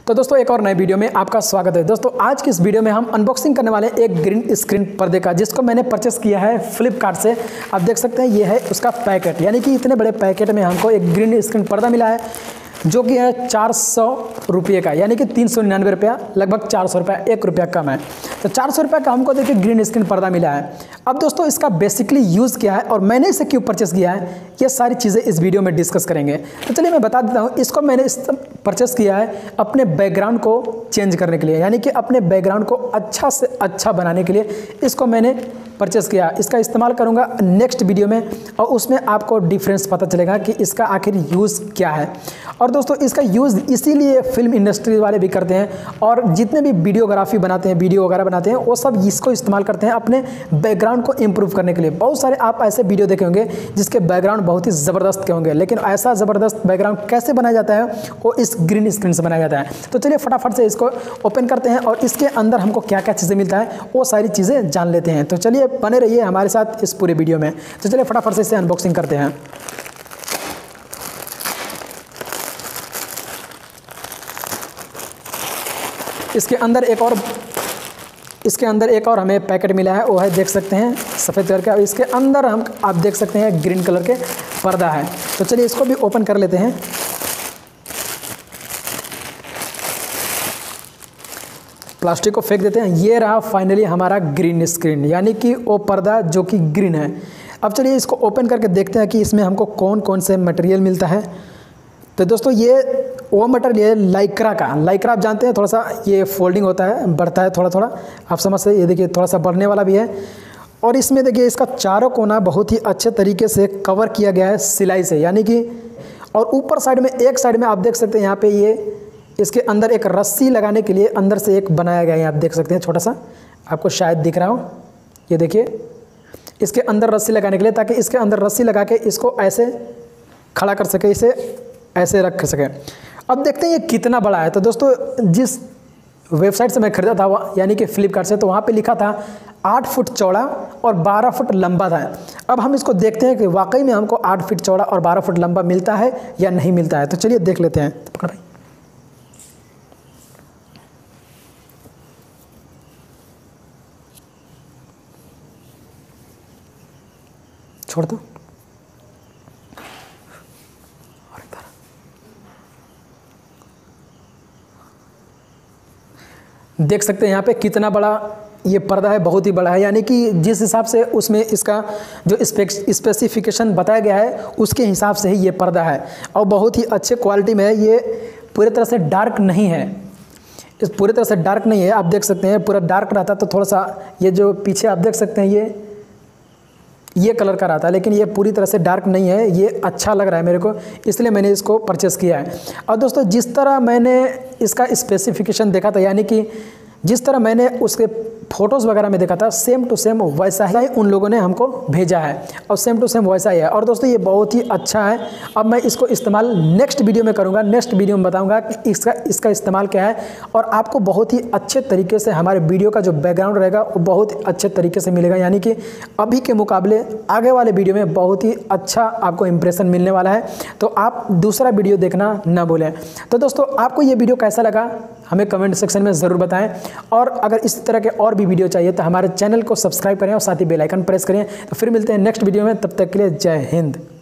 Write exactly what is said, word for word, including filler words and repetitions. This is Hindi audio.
तो दोस्तों एक और नए वीडियो में आपका स्वागत है। दोस्तों आज की इस वीडियो में हम अनबॉक्सिंग करने वाले एक ग्रीन स्क्रीन पर्दे का, जिसको मैंने परचेस किया है फ्लिपकार्ट से। आप देख सकते हैं ये है उसका पैकेट, यानी कि इतने बड़े पैकेट में हमको एक ग्रीन स्क्रीन पर्दा मिला है जो कि है चार सौ रुपये का, यानी कि तीन सौ निन्यानवे रुपया, लगभग चार सौ रुपया, एक रुपया कम है। तो चार सौ रुपये का हमको देखिए ग्रीन स्क्रीन पर्दा मिला है। अब दोस्तों इसका बेसिकली यूज़ क्या है और मैंने इसे क्यों परचेस किया है, ये सारी चीज़ें इस वीडियो में डिस्कस करेंगे। तो चलिए मैं बता देता हूँ, इसको मैंने इस परचेस किया है अपने बैकग्राउंड को चेंज करने के लिए, यानी कि अपने बैकग्राउंड को अच्छा से अच्छा बनाने के लिए इसको मैंने परचेस किया। इसका इस्तेमाल करूंगा नेक्स्ट वीडियो में और उसमें आपको डिफरेंस पता चलेगा कि इसका आखिर यूज़ क्या है। और दोस्तों इसका यूज़ इसीलिए फिल्म इंडस्ट्री वाले भी करते हैं और जितने भी वीडियोग्राफी बनाते हैं, वीडियो वगैरह बनाते हैं, वो सब इसको इस्तेमाल करते हैं अपने बैकग्राउंड को इम्प्रूव करने के लिए। बहुत सारे आप ऐसे वीडियो देखे होंगे जिसके बैकग्राउंड बहुत ही ज़बरदस्त के होंगे, लेकिन ऐसा ज़बरदस्त बैकग्राउंड कैसे बनाया जाता है, वो इस ग्रीन स्क्रीन से बनाया जाता है। तो चलिए फटाफट से इसको ओपन करते हैं और इसके अंदर हमको क्या क्या चीज़ें मिलता है वो सारी चीज़ें जान लेते हैं। तो चलिए बने रहिए हमारे साथ इस पूरे वीडियो में। तो चलिए फटाफट से इसे अनबॉक्सिंग करते हैं। इसके अंदर एक और इसके अंदर एक और हमें पैकेट मिला है, वो है देख सकते हैं सफ़ेद कलर का। इसके अंदर हम आप देख सकते हैं ग्रीन कलर के पर्दा है। तो चलिए इसको भी ओपन कर लेते हैं। प्लास्टिक को फेंक देते हैं। ये रहा फाइनली हमारा ग्रीन स्क्रीन, यानी कि वो पर्दा जो कि ग्रीन है। अब चलिए इसको ओपन करके देखते हैं कि इसमें हमको कौन कौन से मटेरियल मिलता है। तो दोस्तों ये वो मटेरियल लाइक्रा का, लाइक्रा आप जानते हैं, थोड़ा सा ये फोल्डिंग होता है, बढ़ता है थोड़ा थोड़ा, आप समझ से। ये देखिए थोड़ा सा बढ़ने वाला भी है। और इसमें देखिए इसका चारों कोना बहुत ही अच्छे तरीके से कवर किया गया है सिलाई से, यानी कि। और ऊपर साइड में, एक साइड में आप देख सकते हैं यहाँ पे ये इसके अंदर एक रस्सी लगाने के लिए अंदर से एक बनाया गया है। आप देख सकते हैं छोटा सा, आपको शायद दिख रहा हो, ये देखिए इसके अंदर रस्सी लगाने के लिए, ताकि इसके अंदर रस्सी लगा के इसको ऐसे खड़ा कर सके, इसे ऐसे रख सके। अब देखते हैं ये कितना बड़ा है। तो दोस्तों जिस वेबसाइट से मैं खरीदा था, यानी कि फ्लिपकार्ट से, तो वहाँ पे लिखा था आठ फुट चौड़ा और बारह फुट लंबा था। अब हम इसको देखते हैं कि वाकई में हमको आठ फुट चौड़ा और बारह फुट लंबा मिलता है या नहीं मिलता है। तो चलिए देख लेते हैं। पकड़ भाई, छोड़ दो। देख सकते हैं यहाँ पे कितना बड़ा ये पर्दा है, बहुत ही बड़ा है, यानी कि जिस हिसाब से उसमें इसका जो स्पेसिफिकेशन बताया गया है उसके हिसाब से ही ये पर्दा है। और बहुत ही अच्छे क्वालिटी में है। ये पूरी तरह से डार्क नहीं है, इस पूरी तरह से डार्क नहीं है। आप देख सकते हैं पूरा डार्क रहता तो थोड़ा सा, ये जो पीछे आप देख सकते हैं ये ये कलर का रहता है, लेकिन ये पूरी तरह से डार्क नहीं है। ये अच्छा लग रहा है मेरे को, इसलिए मैंने इसको परचेस किया है। और दोस्तों जिस तरह मैंने इसका स्पेसिफिकेशन देखा था, यानी कि जिस तरह मैंने उसके फ़ोटोज़ वगैरह में देखा था, सेम टू सेम वैसा ही उन लोगों ने हमको भेजा है और सेम टू सेम वैसा ही है। और दोस्तों ये बहुत ही अच्छा है। अब मैं इसको इस्तेमाल नेक्स्ट वीडियो में करूँगा, नेक्स्ट वीडियो में बताऊँगा कि इसका इसका इस्तेमाल क्या है। और आपको बहुत ही अच्छे तरीके से हमारे वीडियो का जो बैकग्राउंड रहेगा वो बहुत ही अच्छे तरीके से मिलेगा, यानी कि अभी के मुकाबले आगे वाले वीडियो में बहुत ही अच्छा आपको इंप्रेशन मिलने वाला है। तो आप दूसरा वीडियो देखना ना भूलें। तो दोस्तों आपको ये वीडियो कैसा लगा हमें कमेंट सेक्शन में ज़रूर बताएं। और अगर इस तरह के और भी वीडियो चाहिए तो हमारे चैनल को सब्सक्राइब करें और साथ ही बेल आइकन प्रेस करें। तो फिर मिलते हैं नेक्स्ट वीडियो में, तब तक के लिए जय हिंद।